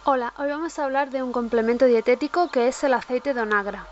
Hola, hoy vamos a hablar de un complemento dietético que es el aceite de onagra.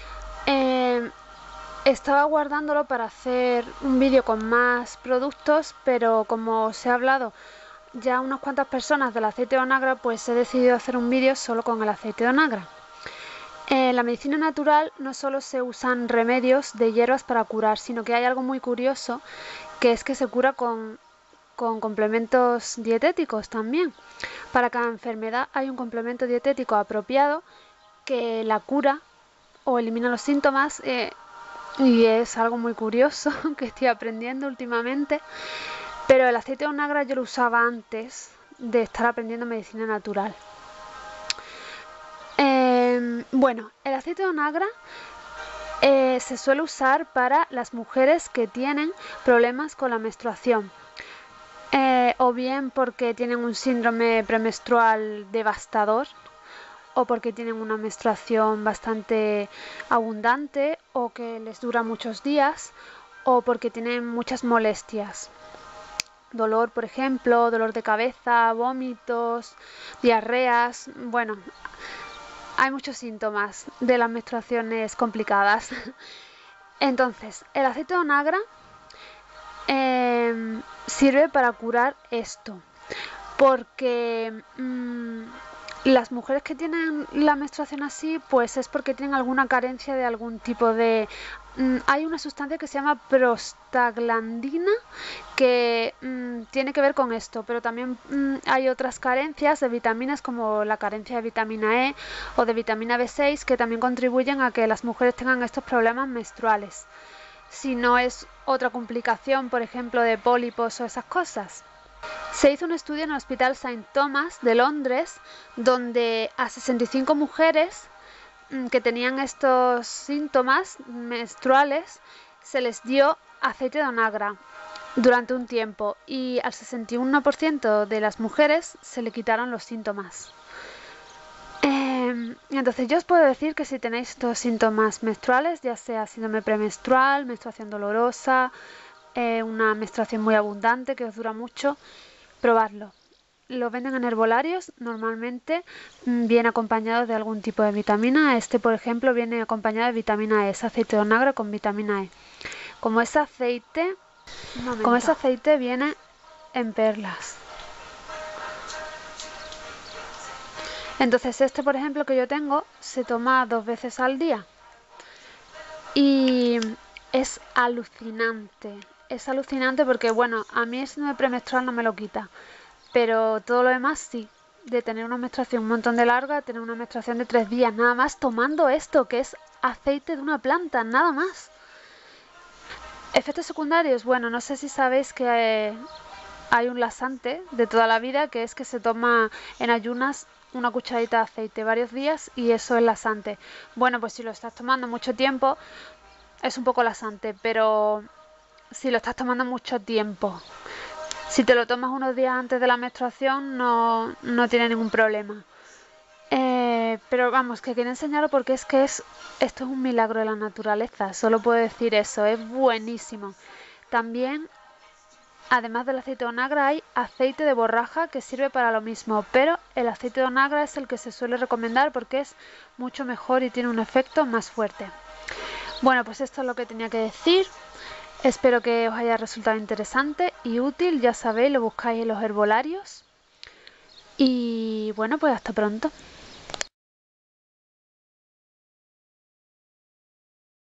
Estaba guardándolo para hacer un vídeo con más productos, pero como se ha hablado ya unas cuantas personas del aceite de onagra, pues he decidido hacer un vídeo solo con el aceite de onagra. En la medicina natural no solo se usan remedios de hierbas para curar, sino que hay algo muy curioso, que es que se cura con complementos dietéticos también. Para cada enfermedad hay un complemento dietético apropiado que la cura o elimina los síntomas, y es algo muy curioso que estoy aprendiendo últimamente. Pero el aceite de onagra yo lo usaba antes de estar aprendiendo medicina natural. Bueno, el aceite de onagra se suele usar para las mujeres que tienen problemas con la menstruación, o bien porque tienen un síndrome premenstrual devastador, o porque tienen una menstruación bastante abundante o que les dura muchos días, o porque tienen muchas molestias. Dolor, por ejemplo, dolor de cabeza, vómitos, diarreas. Bueno, hay muchos síntomas de las menstruaciones complicadas. Entonces, el aceite de onagra sirve para curar esto, porque las mujeres que tienen la menstruación así, pues es porque tienen alguna carencia de algún tipo de... hay una sustancia que se llama prostaglandina que tiene que ver con esto, pero también hay otras carencias de vitaminas, como la carencia de vitamina E o de vitamina B6, que también contribuyen a que las mujeres tengan estos problemas menstruales. Si no es otra complicación, por ejemplo, de pólipos o esas cosas. Se hizo un estudio en el Hospital St. Thomas de Londres, donde a 65 mujeres que tenían estos síntomas menstruales se les dio aceite de onagra durante un tiempo, y al 61% de las mujeres se le quitaron los síntomas. Entonces yo os puedo decir que si tenéis estos síntomas menstruales, ya sea síndrome premenstrual, menstruación dolorosa, una menstruación muy abundante que os dura mucho, probadlo. Lo venden en herbolarios, normalmente viene acompañado de algún tipo de vitamina. Este, por ejemplo, viene acompañado de vitamina E, es aceite de onagra con vitamina E. Como ese aceite viene en perlas. Entonces este, por ejemplo, que yo tengo, se toma 2 veces al día. Y es alucinante. Es alucinante porque, bueno, a mí el síndrome premenstrual no me lo quita, pero todo lo demás sí. De tener una menstruación un montón de larga, a tener una menstruación de 3 días, nada más tomando esto, que es aceite de una planta, nada más. Efectos secundarios, bueno, no sé si sabéis que hay un laxante de toda la vida, que es que se toma en ayunas una cucharadita de aceite varios días, y eso es laxante. Bueno, pues si lo estás tomando mucho tiempo, es un poco laxante, pero si lo estás tomando mucho tiempo, si te lo tomas unos días antes de la menstruación, no tiene ningún problema. Pero vamos, que quería enseñarlo porque esto es un milagro de la naturaleza, solo puedo decir eso, es buenísimo. También, además del aceite de onagra, hay aceite de borraja que sirve para lo mismo, pero el aceite de onagra es el que se suele recomendar porque es mucho mejor y tiene un efecto más fuerte. Bueno, pues esto es lo que tenía que decir. Espero que os haya resultado interesante y útil. Ya sabéis, lo buscáis en los herbolarios. Y bueno, pues hasta pronto.